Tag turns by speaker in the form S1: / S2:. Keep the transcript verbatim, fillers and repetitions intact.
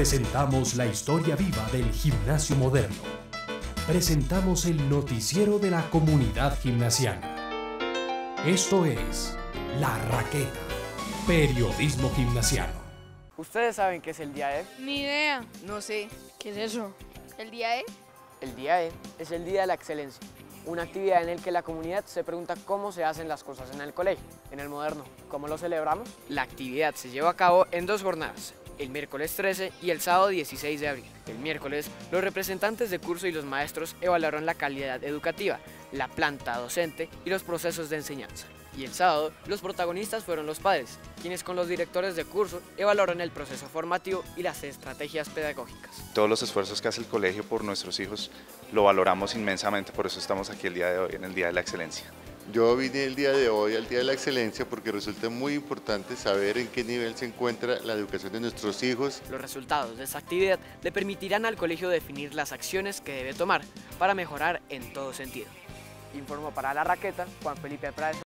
S1: Presentamos la historia viva del gimnasio moderno. Presentamos el noticiero de la comunidad gimnasiana. Esto es La Raqueta, periodismo gimnasiano.
S2: ¿Ustedes saben qué es el día E?
S3: Ni idea.
S4: No sé.
S3: ¿Qué es eso?
S4: ¿El día E?
S2: El día E es el Día de la Excelencia, una actividad en la que la comunidad se pregunta cómo se hacen las cosas en el colegio, en el moderno. ¿Cómo lo celebramos? La actividad se lleva a cabo en dos jornadas, el miércoles trece y el sábado dieciséis de abril. El miércoles, los representantes de curso y los maestros evaluaron la calidad educativa, la planta docente y los procesos de enseñanza. Y el sábado, los protagonistas fueron los padres, quienes con los directores de curso evaluaron el proceso formativo y las estrategias pedagógicas.
S5: Todos los esfuerzos que hace el colegio por nuestros hijos lo valoramos inmensamente, por eso estamos aquí el día de hoy, en el Día de la Excelencia.
S6: Yo vine el día de hoy al Día de la Excelencia porque resulta muy importante saber en qué nivel se encuentra la educación de nuestros hijos.
S2: Los resultados de esta actividad le permitirán al colegio definir las acciones que debe tomar para mejorar en todo sentido. Informó para La Raqueta Juan Felipe Prades.